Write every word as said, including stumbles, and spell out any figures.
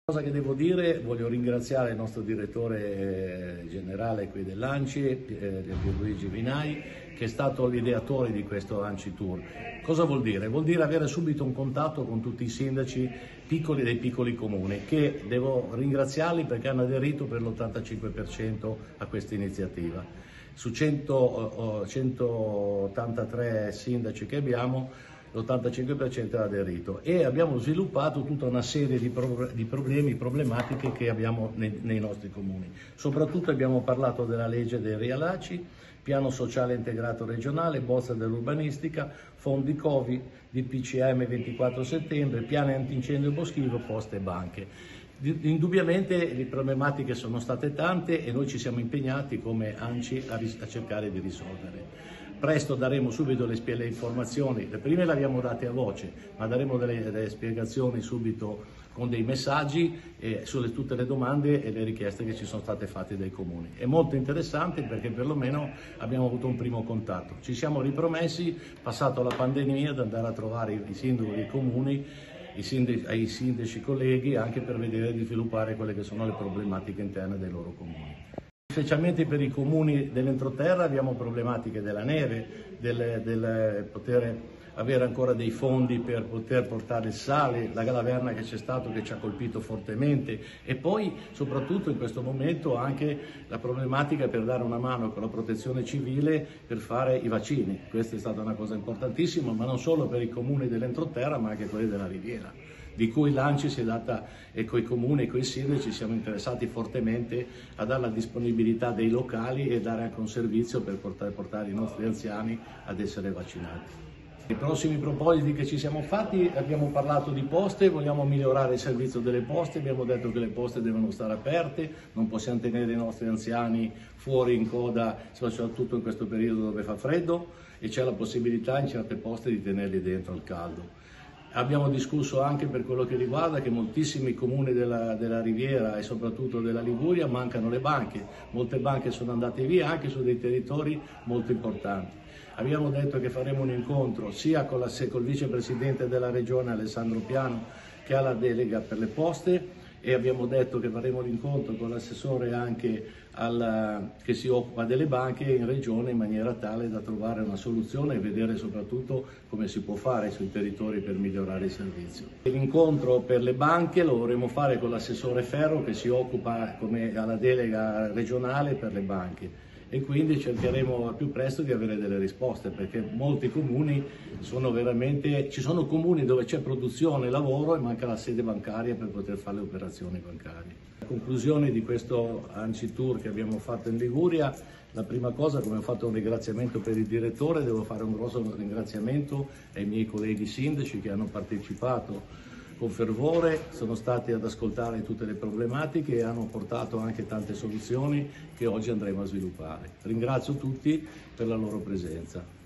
Cosa che devo dire, voglio ringraziare il nostro direttore generale qui dell'Anci, eh, Pierluigi Vinai, che è stato l'ideatore di questo Anci Tour. Cosa vuol dire? Vuol dire avere subito un contatto con tutti i sindaci piccoli dei piccoli comuni, che devo ringraziarli perché hanno aderito per l'ottantacinque per cento a questa iniziativa. Su cento, centottantatré sindaci che abbiamo, l'ottantacinque per cento ha aderito e abbiamo sviluppato tutta una serie di, pro di problemi, problematiche che abbiamo nei, nei nostri comuni. Soprattutto abbiamo parlato della legge dei riallacci, piano sociale integrato regionale, bozza dell'urbanistica, fondi Covid, D P C M ventiquattro settembre, piano antincendio boschivo, poste e banche. Indubbiamente le problematiche sono state tante e noi ci siamo impegnati come Anci a, a cercare di risolvere. Presto daremo subito le, le informazioni, le prime le abbiamo date a voce, ma daremo delle, delle spiegazioni subito con dei messaggi eh, sulle tutte le domande e le richieste che ci sono state fatte dai comuni. È molto interessante perché perlomeno abbiamo avuto un primo contatto. Ci siamo ripromessi, passato la pandemia, di andare a trovare i sindaci dei comuni, i sindaci, ai sindaci colleghi, anche per vedere di sviluppare quelle che sono le problematiche interne dei loro comuni. Specialmente per i comuni dell'entroterra abbiamo problematiche della neve, del, del poter avere ancora dei fondi per poter portare il sale, la galaverna che c'è stato che ci ha colpito fortemente e poi soprattutto in questo momento anche la problematica per dare una mano con la protezione civile per fare i vaccini. Questa è stata una cosa importantissima, ma non solo per i comuni dell'entroterra ma anche quelli della riviera, di cui l'Anci si è data e coi comuni e coi sindaci siamo interessati fortemente a dare la disponibilità dei locali e dare anche un servizio per portare, portare i nostri anziani ad essere vaccinati. I prossimi propositi che ci siamo fatti, abbiamo parlato di poste, vogliamo migliorare il servizio delle poste, abbiamo detto che le poste devono stare aperte, non possiamo tenere i nostri anziani fuori in coda, soprattutto in questo periodo dove fa freddo e c'è la possibilità in certe poste di tenerli dentro al caldo. Abbiamo discusso anche per quello che riguarda che moltissimi comuni della, della Riviera e soprattutto della Liguria mancano le banche, molte banche sono andate via anche su dei territori molto importanti. Abbiamo detto che faremo un incontro sia con la, col vicepresidente della regione Alessandro Piano che ha la delega per le poste e abbiamo detto che faremo l'incontro con l'assessore anche al, che si occupa delle banche in regione in maniera tale da trovare una soluzione e vedere soprattutto come si può fare sui territori per migliorare il servizio. L'incontro per le banche lo vorremmo fare con l'assessore Ferro che si occupa come alla delega regionale per le banche e quindi cercheremo al più presto di avere delle risposte perché molti comuni sono veramente, ci sono comuni dove c'è produzione e lavoro e manca la sede bancaria per poter fare le operazioni bancarie. A conclusione di questo Anci Tour che abbiamo fatto in Liguria, la prima cosa, come ho fatto un ringraziamento per il direttore, devo fare un grosso ringraziamento ai miei colleghi sindaci che hanno partecipato con fervore, sono stati ad ascoltare tutte le problematiche e hanno portato anche tante soluzioni che oggi andremo a sviluppare. Ringrazio tutti per la loro presenza.